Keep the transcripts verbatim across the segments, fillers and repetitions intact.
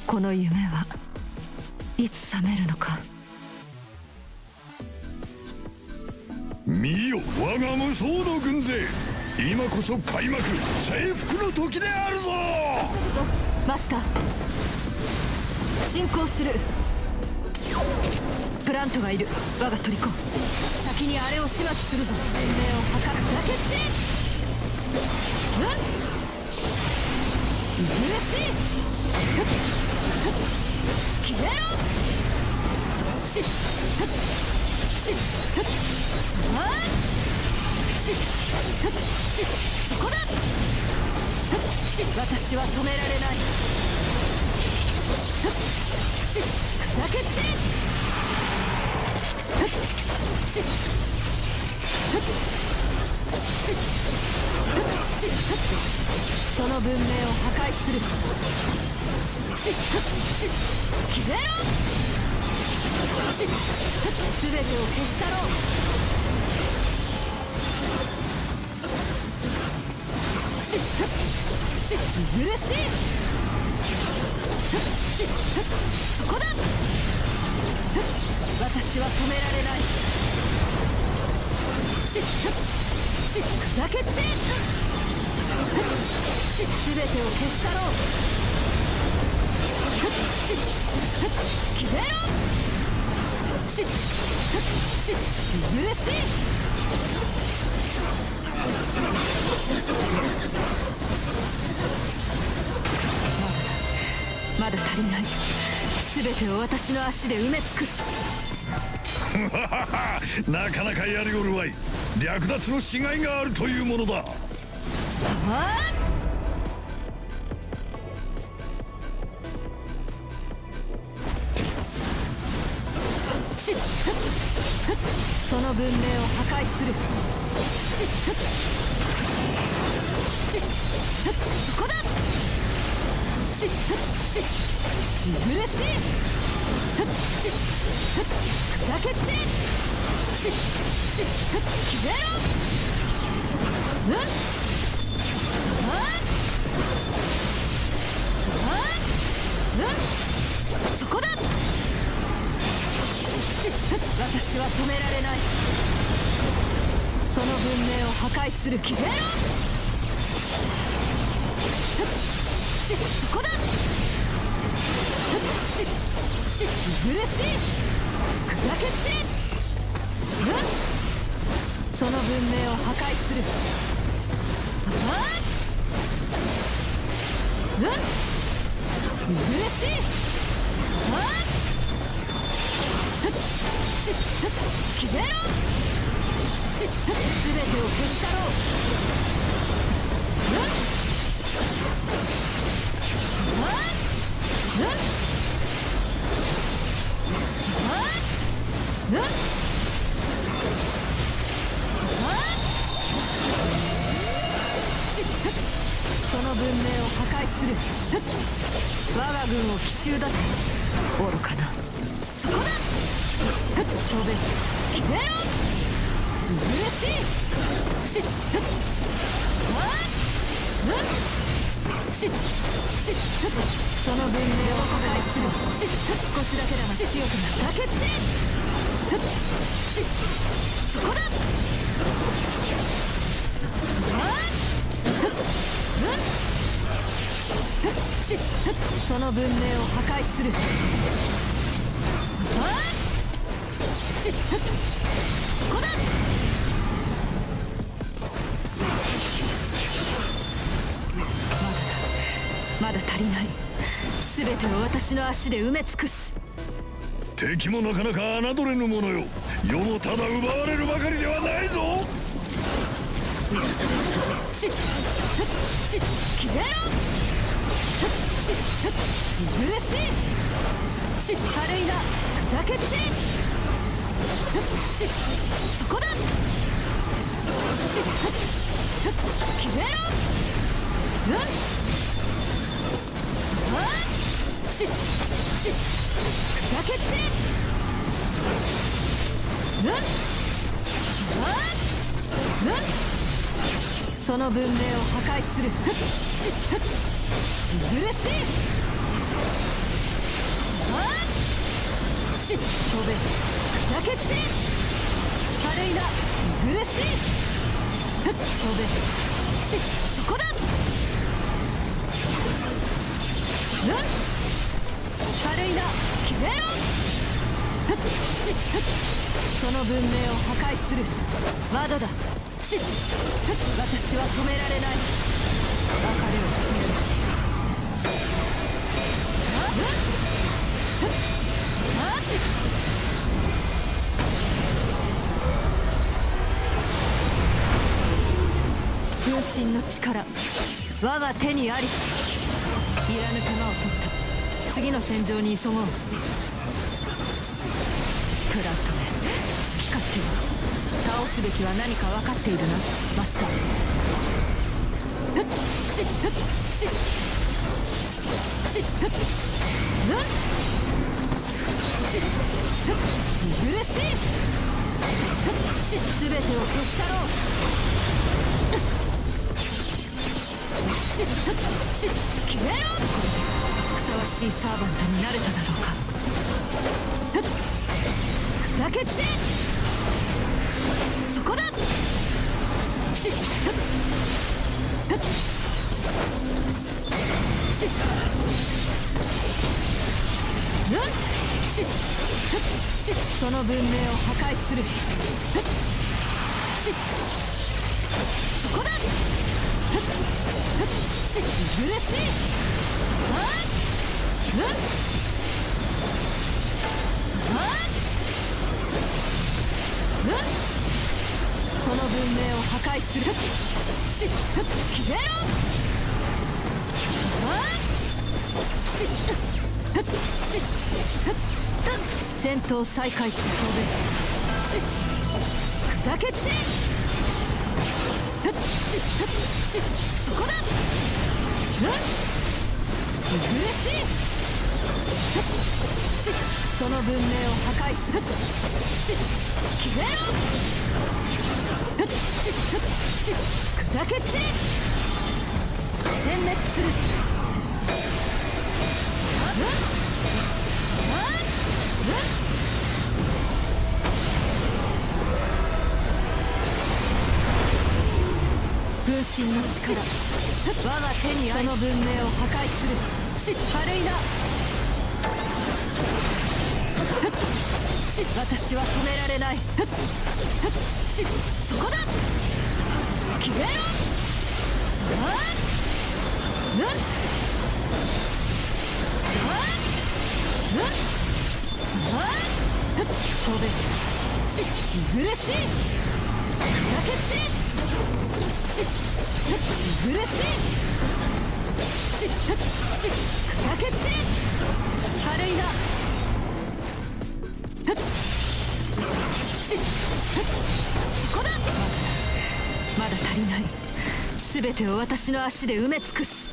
この夢はいつ覚めるのか。 見よ我が無双の軍勢、今こそ開幕征服の時であるぞ。 マスター、進行する。プラントがいる。我が虜、先にあれを始末するぞ。運命を図るだけち。うん、嬉しい。消えろ。しっしっああしっしっそこだ。し私は止められない。し砕け散れ。しししその文明を破壊する。しし消えろ。し全てを消し去ろう。しし許ししそこだ。私は止められない。しし砕け散れ。し全てを消し去ろう。し消えろ。しし許しまだ足りない。全てを私の足で埋め尽くす。 なかなかやりおるわい。略奪のしがいがあるというものだ。ああしその文明を破壊する。ししそこだ。しし許しし砕け散れ。しし消えろ。うんああうんそこだ。私は止められない。その文明を破壊する。消えろ。しそこだ。しし許し砕け散れ。うんその文明を破壊する。ああうん許しああし消えろ。し全てを消し去ろう。うんああうんああうんああしその文明を破壊する。我が軍を奇襲だと愚かな。そこだ。飛べ消えろ。嬉しい。しああうんししその文明を破壊する。し少しだけだが強くなるだけち。しそこだ。ああうんしその文明を破壊する。ああしそこだ。まだまだ足りない。全てを私の足で埋め尽くす。 敵もなかなか侮れぬものよ。世もただ奪われるばかりではないぞ。 しし消えろ。し許しし軽いな砕け散れ。しそこだ。し消えろ。うんああしし砕け散れ。うんああうんその文明を破壊する。し許しし飛べ砕け散れ軽いな苦しいふっ飛べしそこだうん軽いな消えろふっしふっその文明を破壊するまだだしふっ私は止められない別れを告げるあっふっあし分身の力我が手にありいらぬ弾を取った次の戦場に急ごうプラントメ好き勝手に倒すべきは何か分かっているなマスターふっしふっししふっうんしふっ苦しいふっし全てを消し去ろうしっしっ消えろふさわしいサーバントになれただろうかふっ砕け散れそこだしっふっふっしっうんしっふっしっその文明を破壊するふっしっそこだふっふっし苦しいあっうんあっうんその文明を破壊するしふっ消えろあっしふっしふっ戦闘再開するし砕け散れふっしふっしそこだうん苦しいふっしその文明を破壊するし消えろふっしふっし砕け散れ殲滅するあうんあうん分身の力我が手にありその文明を破壊するし軽いなし私は止められないしそこだ消えろあっうんあっうんあっ飛べし苦しい砕け散れしっ苦しいしっしっ砕け散れ軽いなふっしっそこだまだ足りない全てを私の足で埋め尽くす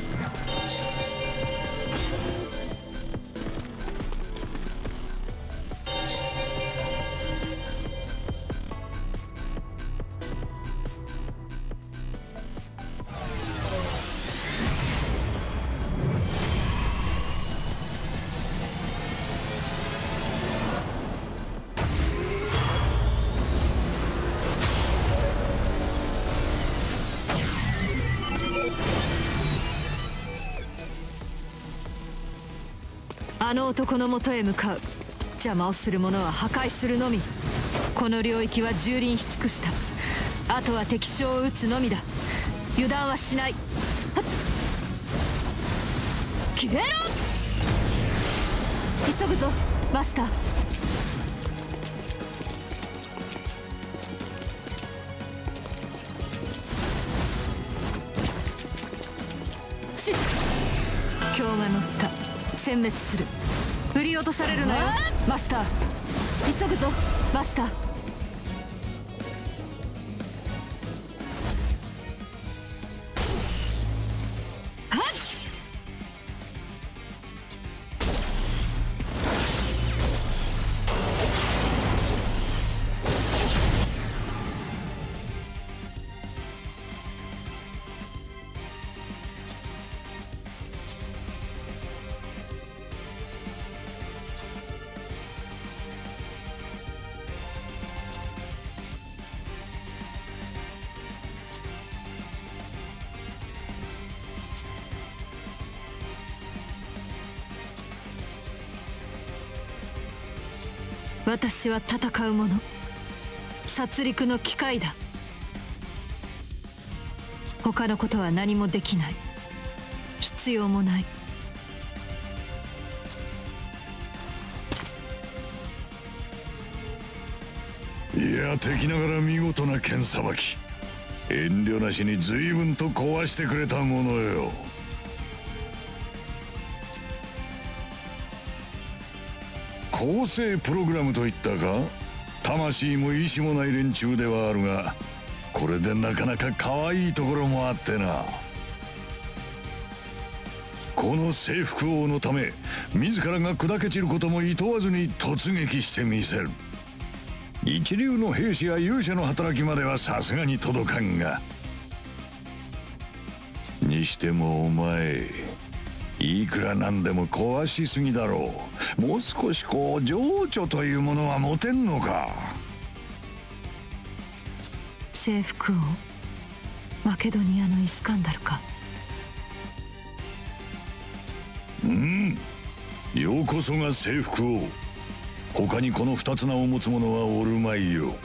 あの男のもとへ向かう邪魔をする者は破壊するのみこの領域は蹂躙し尽くしたあとは敵将を撃つのみだ油断はしない消えろ急ぐぞマスターしっ今日が乗った殲滅する振り落とされるなよマスター急ぐぞマスター私は戦う者、殺戮の機械だ。他のことは何もできない。必要もない。 いや、敵ながら見事な剣さばき。遠慮なしに随分と壊してくれたものよ。構成プログラムといったか。魂も意志もない連中ではあるが、これでなかなか可愛いところもあってな。この征服王のため自らが砕け散ることも厭わずに突撃してみせる。一流の兵士や勇者の働きまではさすがに届かんが、にしてもお前いくらなんでも壊しすぎだろう。もう少しこう情緒というものは持てんのか。 征服王、マケドニアのイスカンダルか。 うん、ようこそが征服王。他にこの二つ名を持つ者はおるまいよ。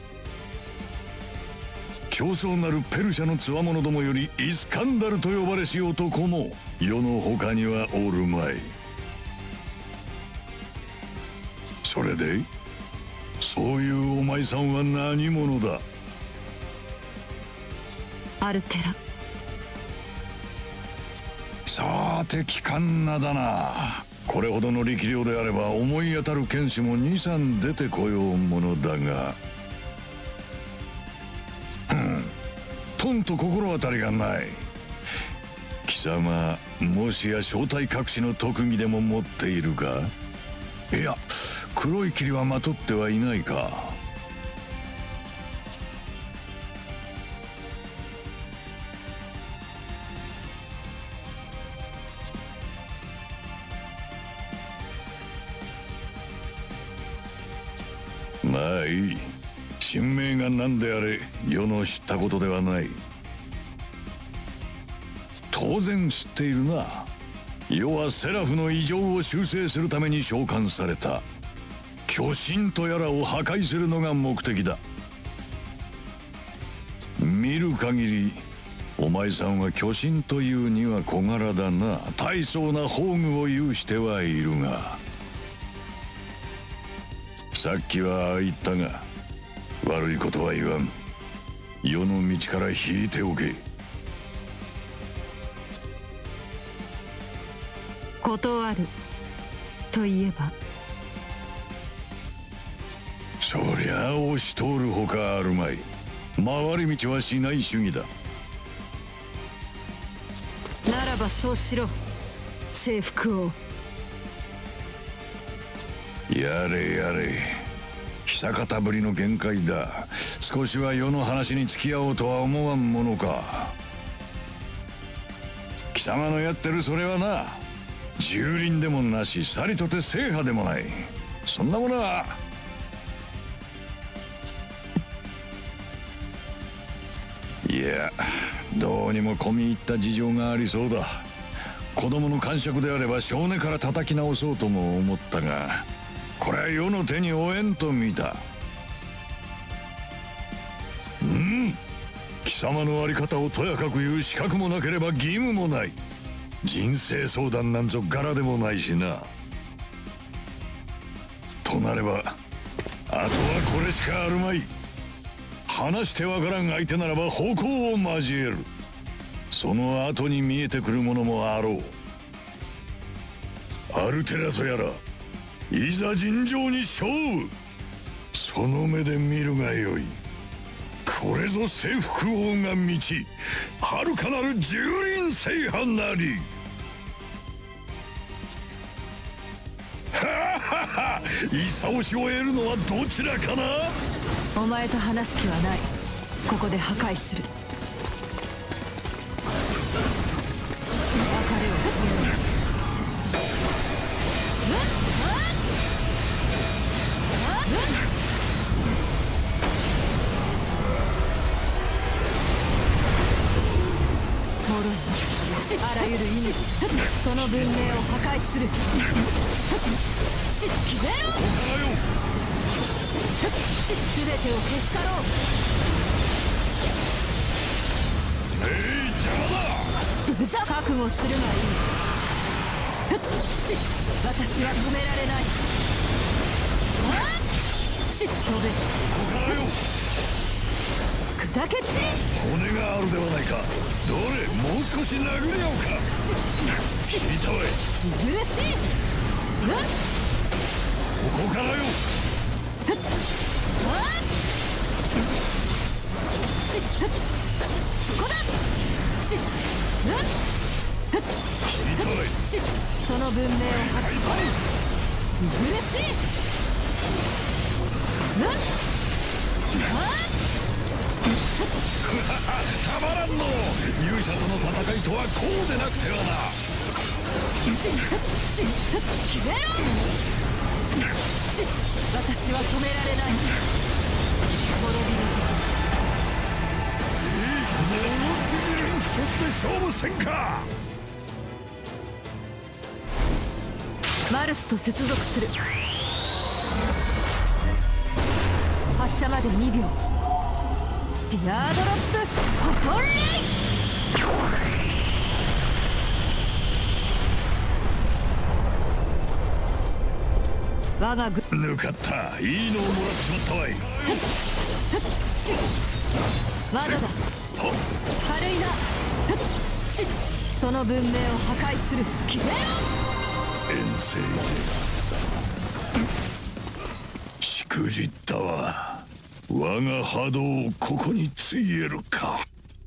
競争なるペルシャの強者どもよりイスカンダルと呼ばれし男も世の他にはおるまい。それでそういうお前さんは何者だ。 アルテラ。 さて奇観なだな。これほどの力量であれば思い当たる剣士もにさん出てこようものだが、うんとんと心当たりがない。貴様もしや正体隠しの特技でも持っているか。いや、黒い霧はまとってはいないか。まあいい。神明が何であれ世の知ったことではない。当然知っているな。世はセラフの異常を修正するために召喚された。巨神とやらを破壊するのが目的だ。見る限りお前さんは巨神というには小柄だな。大層な宝具を有してはいるが、さっきはああ言ったが悪いことは言わん。世の道から引いておけ。 断ると言えば。 そりゃ押し通るほかあるまい。回り道はしない主義だ。 ならばそうしろ、征服王。 やれやれ、久方ぶりの限界だ。少しは世の話に付き合おうとは思わんものか。貴様のやってるそれはな、蹂躙でもなし、さりとて制覇でもない。そんなものは。いや、どうにも込み入った事情がありそうだ。子供の感触であれば少年から叩き直そうとも思ったが、これは世の手に負えんと見た。うん、貴様のあり方をとやかく言う資格もなければ義務もない。人生相談なんぞ柄でもないしな。となればあとはこれしかあるまい。話してわからん相手ならば矛を交える。その後に見えてくるものもあろう。アルテラとやらいざ尋常に勝負。その目で見るがよい。これぞ征服王が道、遥かなる蹂躙制覇なり。ははは、勇しを得るのはどちらかな。 お前と話す気はない。ここで破壊する。別れを告げる。あらゆる命、その文明を破壊する。し、決めろ。 全てを消し去ろう。 えい、邪魔だ。 無ざ覚悟するがいい。ふっし私は止められない。あっし飛べ。 ここからよ。 砕け散り。 骨があるではないか。どれ、もう少し殴り合おうか。聞いたわい。 許しい。うんここからよ。 ふっあっしふっそこだ。しうんふっ聞いたわい。 しその文明を発動。許しい。うんあったまらんの。勇者との戦いとはこうでなくてはな。 しし決めろ。し私は止められない。滅びるもうすぐ一つで勝負せんか。 マルスと接続する。発射までにびょう。ディアードロップフォトンレイ。我が軍抜かった。いいのをもらっちまったわい。 まだだ。軽いな。しその文明を破壊する。決めろ。 遠征でしくじったわ。我が波動をここについえるか。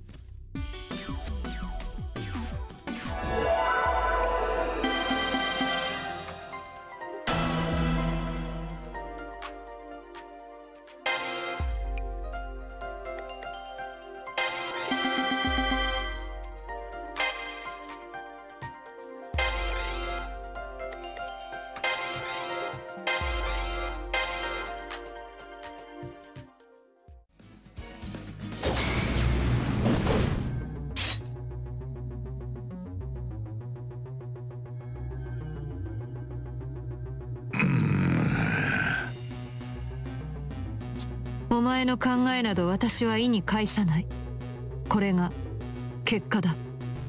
お前の考えなど私は意に介さない。これが結果だ。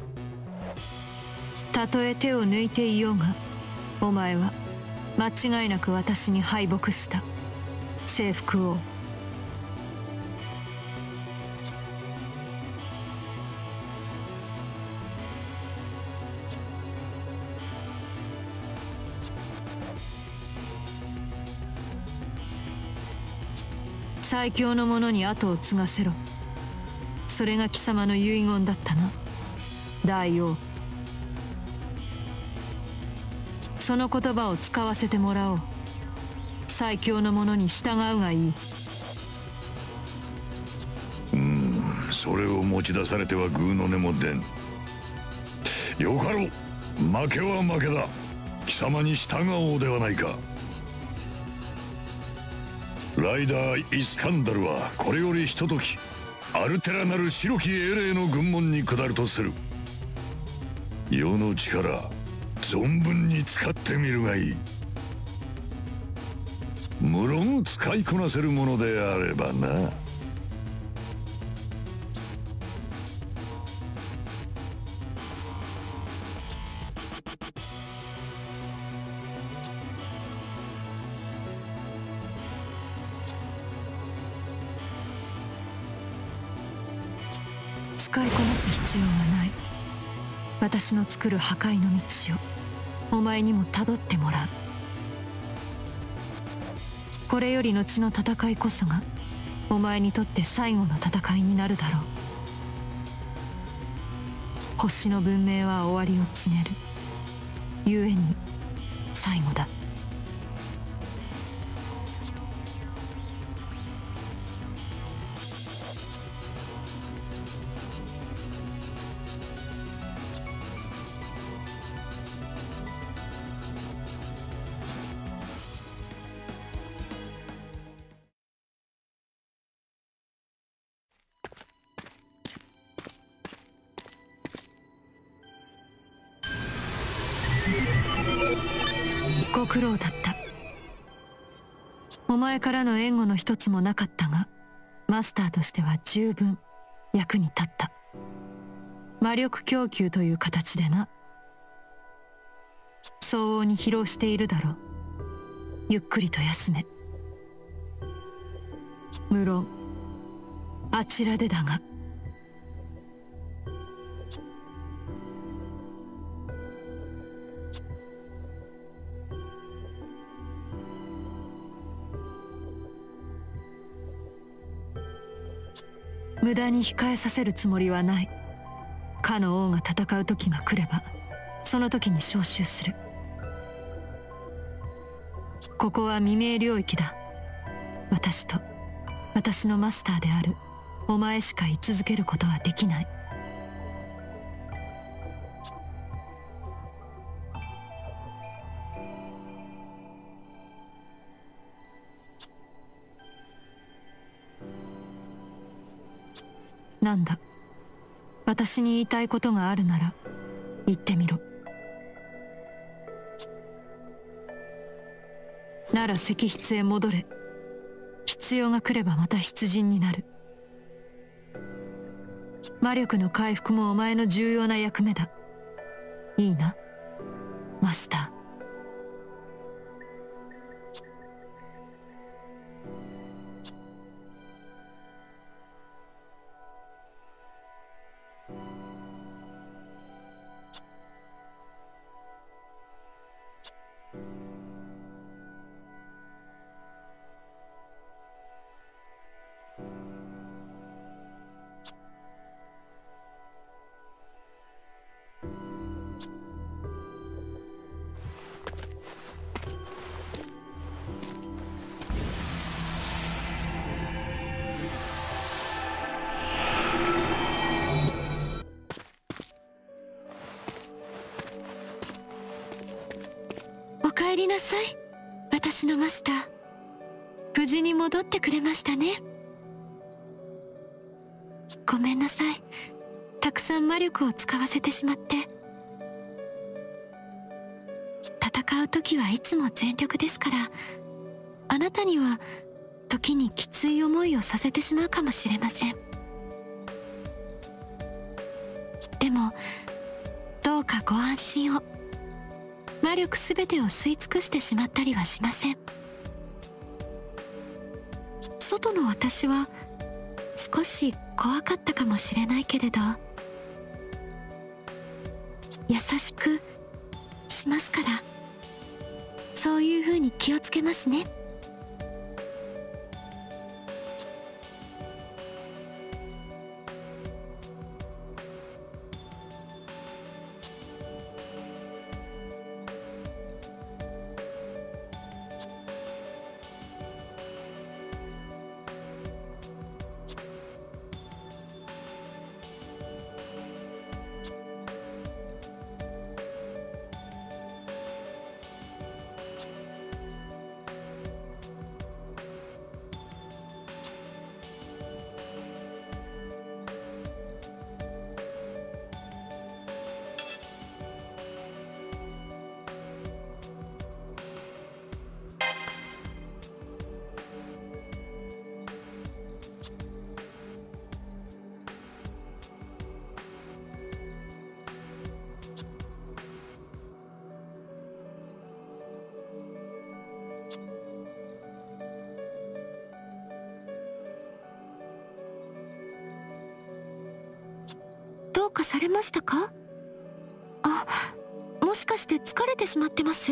たとえ手を抜いていようが、お前は間違いなく私に敗北した。征服王。最強の者に後を継がせろ。それが貴様の遺言だったな、大王。その言葉を使わせてもらおう。最強の者に従うがいい。 うーん、それを持ち出されてはグーの音も出ん。よかろう。負けは負けだ。貴様に従おうではないか。ライダー・イスカンダルはこれよりひとときアルテラなる白き英霊の軍門に下るとする。世の力存分に使ってみるがいい。無論使いこなせるものであればな。 使いこなす必要はない。私の作る破壊の道をお前にもたどってもらう。これより後の戦いこそがお前にとって最後の戦いになるだろう。星の文明は終わりを告げる。故に最後だ。ご苦労だった。 お前からの援護の一つもなかったが、マスターとしては十分役に立った。魔力供給という形でな。相応に疲労しているだろう。ゆっくりと休め。無論あちらでだが。無駄に控えさせるつもりはない。かの王が戦う時が来ればその時に召集する。ここは未明領域だ。私と私のマスターであるお前しか居続けることはできない。なんだ、私に言いたいことがあるなら言ってみろ。なら石室へ戻れ。必要が来ればまた出陣になる。魔力の回復もお前の重要な役目だ。いいな、マスター。 お帰りなさい、私のマスター。無事に戻ってくれましたね。ごめんなさい、たくさん魔力を使わせてしまって。戦う時はいつも全力ですから、あなたには時にきつい思いをさせてしまうかもしれません。でもどうかご安心を。魔力すべてを吸い尽くしてしまったりはしません。外の私は少し怖かったかもしれないけれど、優しくしますから、そういうふうに気をつけますね。どうかされましたか？あ、もしかして疲れてしまってます？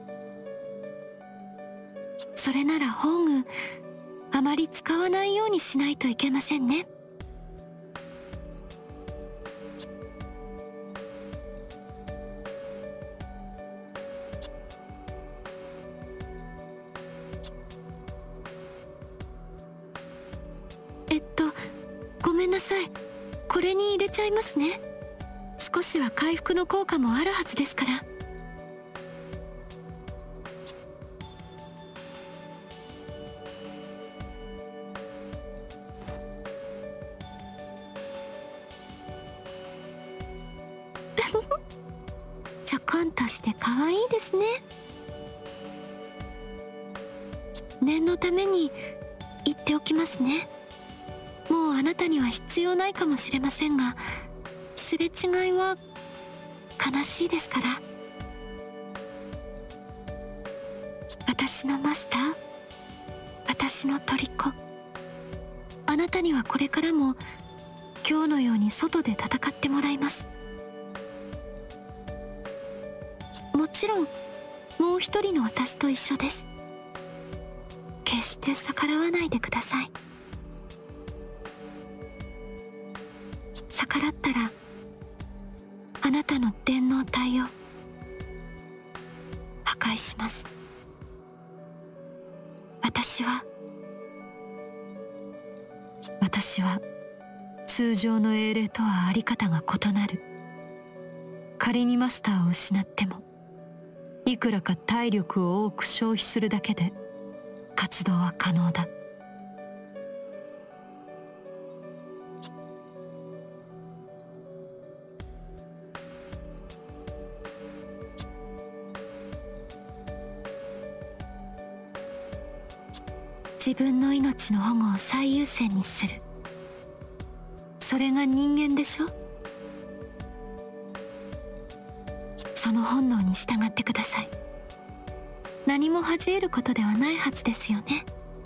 それなら宝具あまり使わないようにしないといけませんね。えっとごめんなさい、これに入れちゃいますね。少しは回復の効果もあるはずですから。ちょこんとして可愛いですね。 念のために言っておきますね。もうあなたには必要ないかもしれませんが、すれ違いは悲しいですから。私のマスター、私の虜、あなたにはこれからも今日のように外で戦ってもらいます。もちろんもう一人の私と一緒です。決して逆らわないでください。逆らったらあなたの電脳体を破壊します。私は私は通常の英霊とはあり方が異なる。仮にマスターを失っても、いくらか体力を多く消費するだけで活動は可能だ。自分の命の保護を最優先にする。それが人間でしょ。その本能に従ってください。何も恥じることではないはずですよね。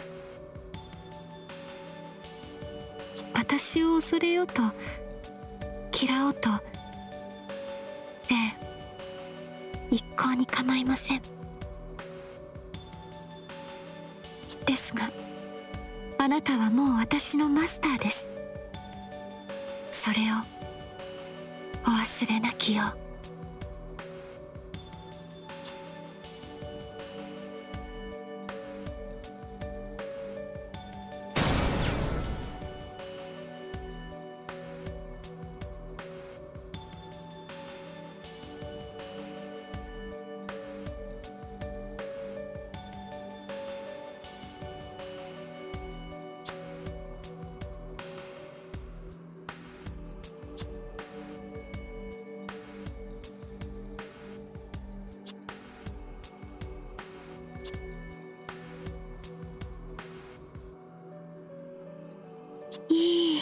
私を恐れようと嫌おうと、ええ、一向に構いません。ですが、あなたはもう私のマスターです。それをお忘れなきよう。いい